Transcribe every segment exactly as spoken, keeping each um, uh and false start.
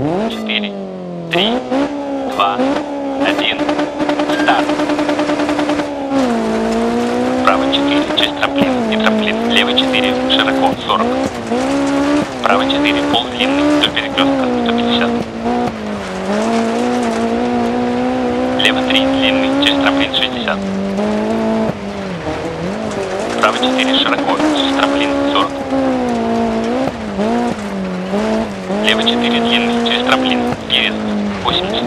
четыре, три, два, один, старт. Право четыре, через трамплин и трамплин. Лево четыре, широко, сорок. Право четыре, пол длинный, вдоль перекрестка, сто пятьдесят. Лево три, длинный, через трамплин, шестьдесят. Право четыре, широко, через трамплин, сорок. Лево четыре, длинный, через трамплин, перед, восемьдесят.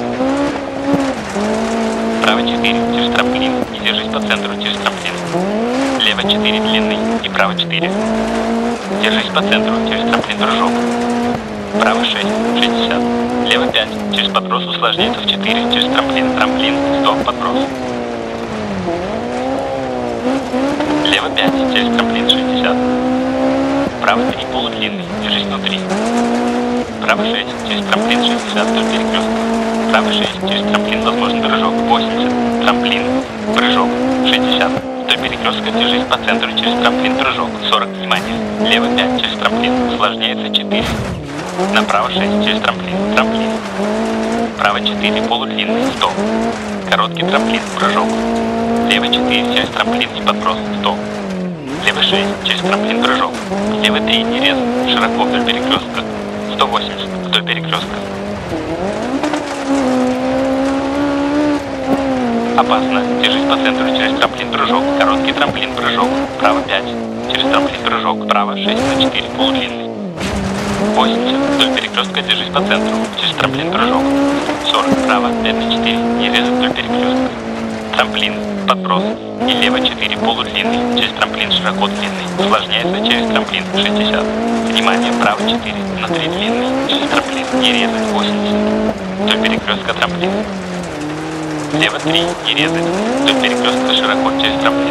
Право четыре, через трамплин, и держись по центру, через трамплин. Лево четыре, длинный, и право четыре. Держись по центру, через трамплин, прыжок. Право шесть, шестьдесят. Лево пять, через подброс усложняется в четыре, через трамплин, трамплин, сто, подброс. Лево пять, через трамплин, шестьдесят. Право три, полудлинный, держись внутри. Право шесть, через трамплин, шестьдесят, вдоль перекрестка. Право шесть, через трамплин, возможен прыжок, восемьдесят. Трамплин, прыжок, шестьдесят. Вдоль перекрестка, держись по центру, через трамплин, прыжок, сорок, внимание. Лево пять, через трамплин, усложняется четыре. Направо шесть, через трамплин, трамплин. Право четыре, полудлинный, сто. Короткий трамплин, прыжок. Лево четыре, через трамплин и подброс, сто. Лево шесть, через трамплин, прыжок. Лево три, не резан, широко вдоль перекрестка, сто восемьдесят, вдоль перекрестка. Опасно, держись по центру, через трамплин, прыжок. Короткий трамплин, прыжок. Право пять, через трамплин, прыжок. Право шесть на четыре, полудлинный. восемьдесят, вдоль перекрестка, держись по центру, через трамплин, прыжок. сорок, право пять на четыре, не резать вдоль перекрестка. Трамплин, подброс. И лево четыре, полудлинный, через трамплин, широко длинный. Усложняется через трамплин, шестьдесят. Внимание, право четыре, на три длинный, через трамплин, не резать, восемьдесят. Вдоль перекрестка, трамплин. Лево три, не резать, вдоль перекрестка, широко, через трамплин.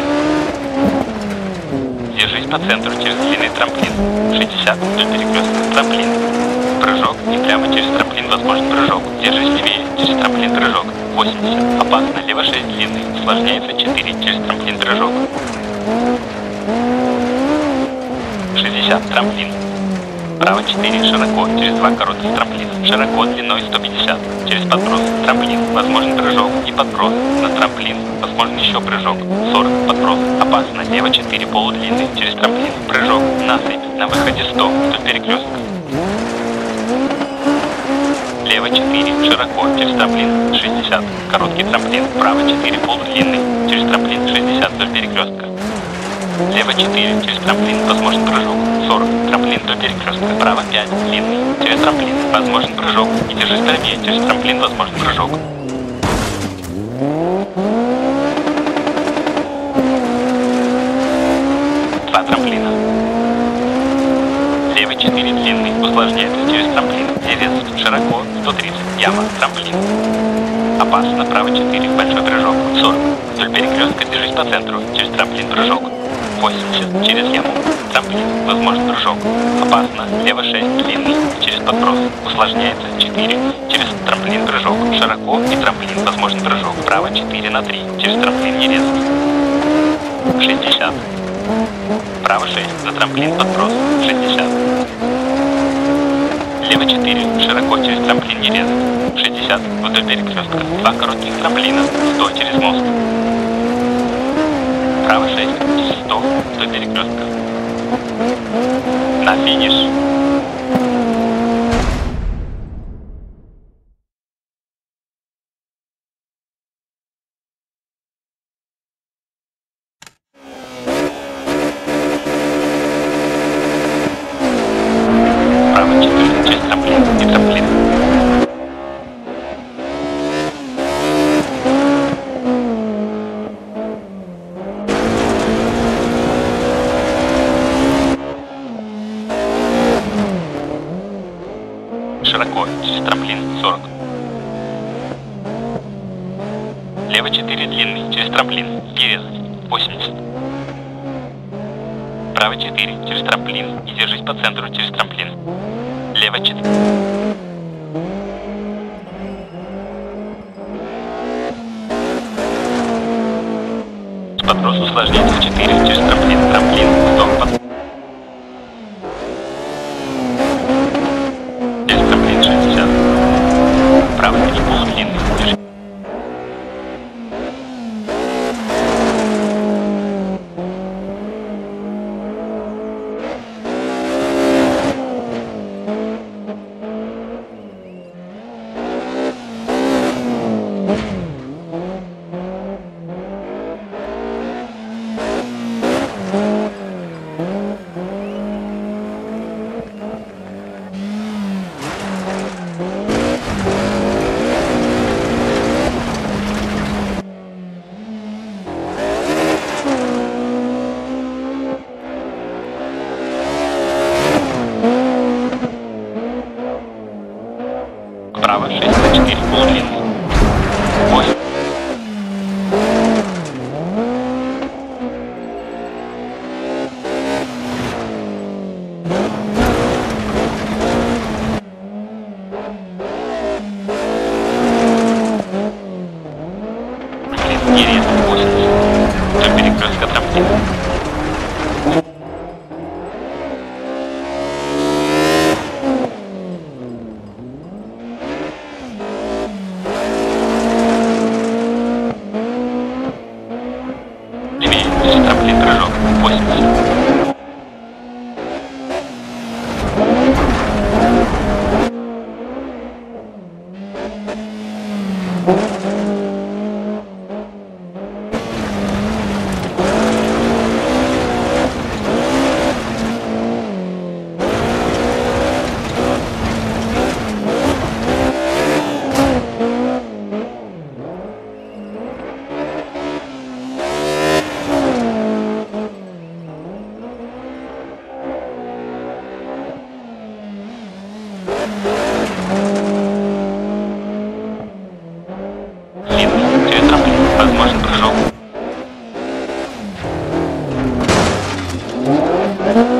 Держись по центру, через длинный трамплин, шестьдесят, вдоль перекрестка, трамплин. Прыжок, и прямо через трамплин возможен прыжок. Держись левее, через трамплин, прыжок, восемьдесят. Опасно, лево шесть, длинный, усложняется четыре, через трамплин, прыжок. шестьдесят, трамплин. Право четыре, широко, через два коротких трамплина. Широко, длиной сто пятьдесят. Через подброс, трамплин, возможен прыжок и подброс. На трамплин, возможен еще прыжок. сорок, подброс. Опасно, лево четыре, полудлинный, через трамплин. Прыжок, насыпь, на выходе сто, вдоль перекрестка. Лево четыре, широко, через трамплин, шестьдесят. Короткий трамплин, право четыре, полудлинный, через трамплин, шестьдесят, вдоль перекрестка. Лево четыре, через трамплин, возможен прыжок, сорок, трамплин до перекрестка. Право пять, длинный, через трамплин, возможен прыжок. И держись правее, через трамплин, возможен прыжок. Два трамплина. Лево четыре, длинный, усложняется через трамплин. Девять, широко, сто тридцать, яма, трамплин. Опасно, право четыре, большой прыжок, сорок. Вдоль перекрестка, держись по центру, через трамплин, прыжок. восемьдесят, через яму, трамплин, возможен прыжок. Опасно, лево шесть, длинный, через подброс, усложняется четыре, через трамплин, прыжок, широко и трамплин, возможен прыжок. Право четыре на три, через трамплин, не резать. шестьдесят. Право шесть, на трамплин, подброс, шестьдесят. Лево четыре, широко, через трамплин, не резать. шестьдесят, вдоль перекрестка. Два коротких трамплина, сто через мост. Право шесть, сто, до перекрестка. На финиш. Право четыре, через трамплин и трамплин. Широко, через трамплин, сорок. Лево четыре, длинный, через трамплин, и резать, восемьдесят. Право четыре, через трамплин, и держись по центру, через трамплин. Лево четыре. Подброс усложняется четыре, через трамплин, трамплин, сто, под... через трамплин шестьдесят. Вправо шесть на четыре, полудлинный. восемь. Не резко, восемьдесят. До перекрестка трамплин. Левее, трамплин, прыжок, восемьдесят. Длинный, через трамплин, возможен прыжок.